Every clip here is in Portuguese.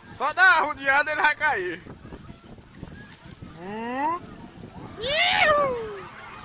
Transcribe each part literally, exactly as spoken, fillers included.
Só dá uma rodeada ele vai cair. Uh. Iuhu.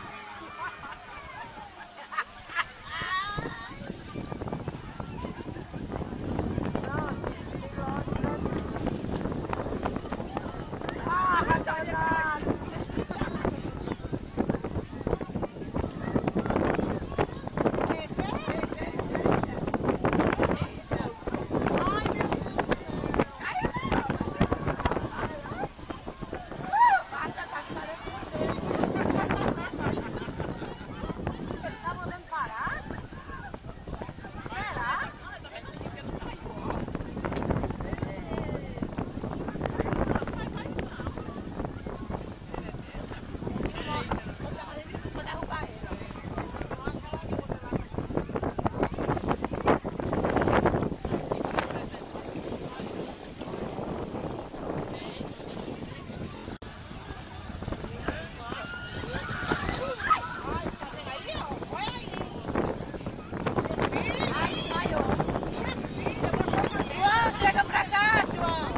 Chega pra cá, João.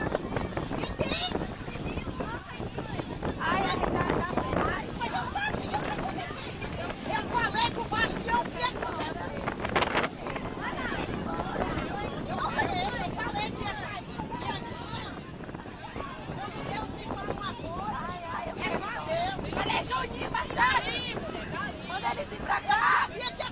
Ai, ai, mas eu sabia o que acontecia. Eu falei que o bastião ia acontecer. Eu falei, eu falei que ia sair. Quando Deus me fala uma coisa, é só Deus. Mas é Juninho, mas tá aí. Manda eles ir pra cá. Eu sabia que